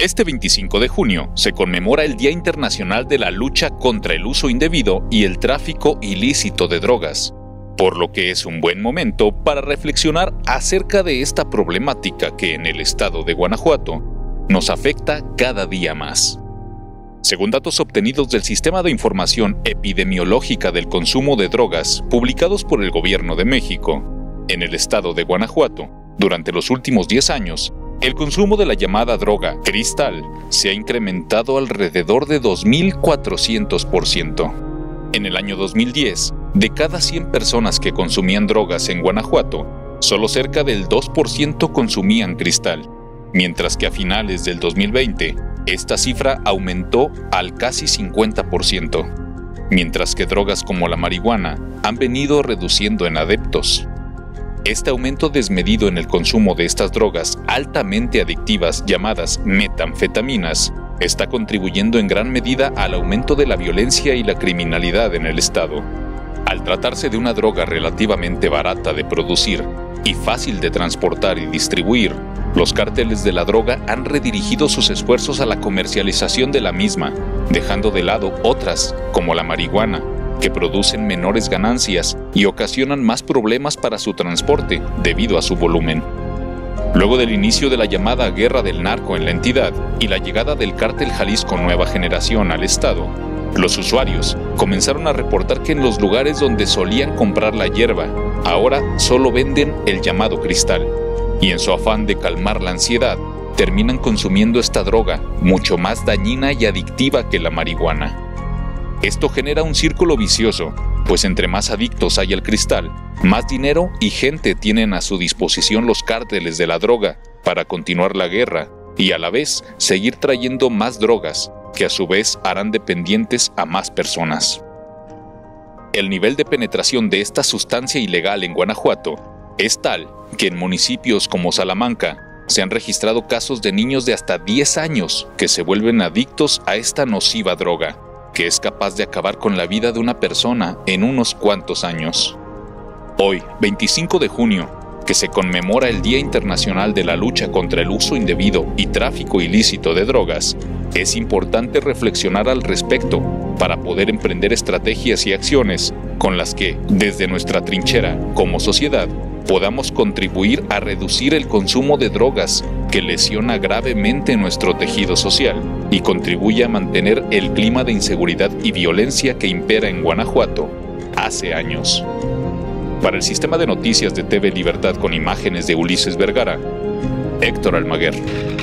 Este 25 de junio se conmemora el Día Internacional de la Lucha contra el Uso Indebido y el Tráfico Ilícito de Drogas, por lo que es un buen momento para reflexionar acerca de esta problemática que en el estado de Guanajuato nos afecta cada día más. Según datos obtenidos del Sistema de Información Epidemiológica del Consumo de Drogas publicados por el Gobierno de México, en el estado de Guanajuato, durante los últimos 10 años, el consumo de la llamada droga cristal se ha incrementado alrededor de 2.400%. En el año 2010, de cada 100 personas que consumían drogas en Guanajuato, solo cerca del 2% consumían cristal, mientras que a finales del 2020, esta cifra aumentó al casi 50%, mientras que drogas como la marihuana han venido reduciendo en adeptos. Este aumento desmedido en el consumo de estas drogas altamente adictivas llamadas metanfetaminas está contribuyendo en gran medida al aumento de la violencia y la criminalidad en el estado. Al tratarse de una droga relativamente barata de producir y fácil de transportar y distribuir, los cárteles de la droga han redirigido sus esfuerzos a la comercialización de la misma, dejando de lado otras, como la marihuana, que producen menores ganancias y ocasionan más problemas para su transporte debido a su volumen. Luego del inicio de la llamada Guerra del Narco en la entidad y la llegada del Cártel Jalisco Nueva Generación al estado, los usuarios comenzaron a reportar que en los lugares donde solían comprar la hierba, ahora solo venden el llamado cristal, y en su afán de calmar la ansiedad, terminan consumiendo esta droga mucho más dañina y adictiva que la marihuana. Esto genera un círculo vicioso, pues entre más adictos hay al cristal, más dinero y gente tienen a su disposición los cárteles de la droga para continuar la guerra y a la vez seguir trayendo más drogas, que a su vez harán dependientes a más personas. El nivel de penetración de esta sustancia ilegal en Guanajuato es tal que en municipios como Salamanca se han registrado casos de niños de hasta 10 años que se vuelven adictos a esta nociva droga, que es capaz de acabar con la vida de una persona en unos cuantos años. Hoy, 25 de junio, que se conmemora el Día Internacional de la Lucha contra el Uso Indebido y Tráfico Ilícito de Drogas, es importante reflexionar al respecto para poder emprender estrategias y acciones con las que, desde nuestra trinchera como sociedad, podamos contribuir a reducir el consumo de drogas que lesiona gravemente nuestro tejido social y contribuye a mantener el clima de inseguridad y violencia que impera en Guanajuato hace años. Para el Sistema de Noticias de TV Libertad con imágenes de Ulises Vergara, Héctor Almaguer.